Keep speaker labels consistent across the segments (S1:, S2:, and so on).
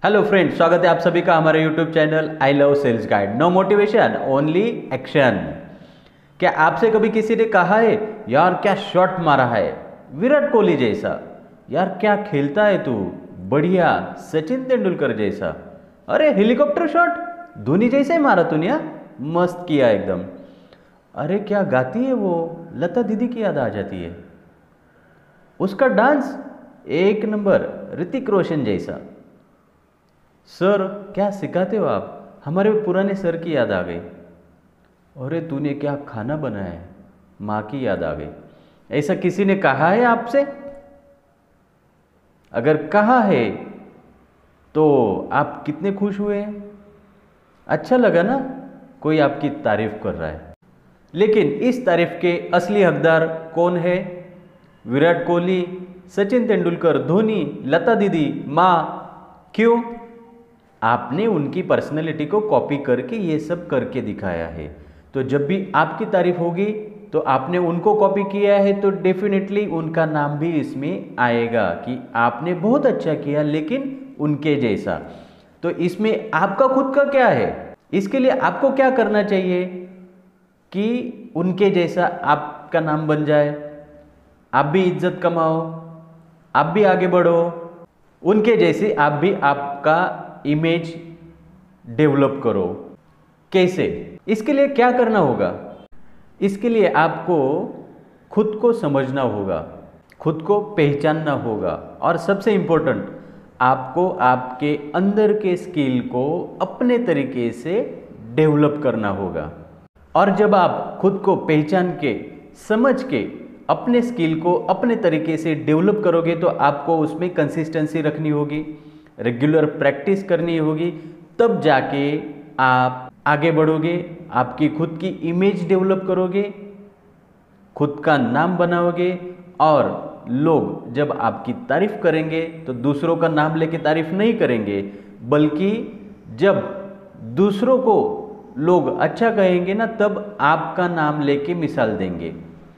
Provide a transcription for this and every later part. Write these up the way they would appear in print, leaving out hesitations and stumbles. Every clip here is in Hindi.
S1: हेलो फ्रेंड्स, स्वागत है आप सभी का हमारे YouTube channel I love sales guide. No motivation only action. क्या आपसे कभी किसी ने कहा है यार क्या शॉट मारा है विराट कोहली जैसा, यार क्या खेलता है तू बढ़िया सचिन तेंदुलकर जैसा, अरे हेलीकॉप्टर शॉट धोनी जैसे ही मारा तूने, मस्त किया एकदम, अरे क्या गाती है वो, लता दीदी की याद आ जाती है, उसका डांस एक नंबर ऋतिक रोशन जैसा। सर क्या सिखाते हो आप, हमारे पुराने सर की याद आ गई। अरे तूने क्या खाना बनाया है, माँ की याद आ गई। ऐसा किसी ने कहा है आपसे? अगर कहा है तो आप कितने खुश हुए हैं? अच्छा लगा ना, कोई आपकी तारीफ कर रहा है। लेकिन इस तारीफ के असली हकदार कौन है? विराट कोहली, सचिन तेंदुलकर, धोनी, लता दीदी, माँ। क्यों? आपने उनकी पर्सनैलिटी को कॉपी करके ये सब करके दिखाया है। तो जब भी आपकी तारीफ होगी तो आपने उनको कॉपी किया है, तो डेफिनेटली उनका नाम भी इसमें आएगा कि आपने बहुत अच्छा किया लेकिन उनके जैसा। तो इसमें आपका खुद का क्या है? इसके लिए आपको क्या करना चाहिए कि उनके जैसा आपका नाम बन जाए, आप भी इज्जत कमाओ, आप भी आगे बढ़ो, उनके जैसे आप भी आपका इमेज डेवलप करो। कैसे? इसके लिए क्या करना होगा? इसके लिए आपको खुद को समझना होगा, खुद को पहचानना होगा, और सबसे इम्पोर्टेंट आपको आपके अंदर के स्किल को अपने तरीके से डेवलप करना होगा। और जब आप खुद को पहचान के समझ के अपने स्किल को अपने तरीके से डेवलप करोगे तो आपको उसमें कंसिस्टेंसी रखनी होगी, रेगुलर प्रैक्टिस करनी होगी, तब जाके आप आगे बढ़ोगे, आपकी खुद की इमेज डेवलप करोगे, खुद का नाम बनाओगे। और लोग जब आपकी तारीफ करेंगे तो दूसरों का नाम लेके तारीफ नहीं करेंगे, बल्कि जब दूसरों को लोग अच्छा कहेंगे ना, तब आपका नाम लेके मिसाल देंगे।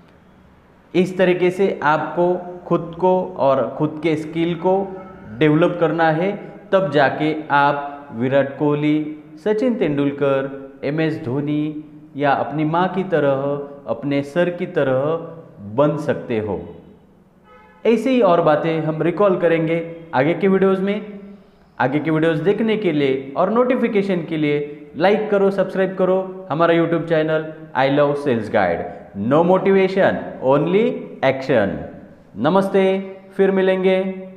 S1: इस तरीके से आपको खुद को और खुद के स्किल को डेवलप करना है, तब जाके आप विराट कोहली, सचिन तेंदुलकर, MS धोनी या अपनी माँ की तरह, अपने सर की तरह बन सकते हो। ऐसे ही और बातें हम रिकॉल करेंगे आगे के वीडियोस में। आगे के वीडियोस देखने के लिए और नोटिफिकेशन के लिए लाइक करो, सब्सक्राइब करो हमारा YouTube channel I love sales guide. No motivation only action. नमस्ते, फिर मिलेंगे।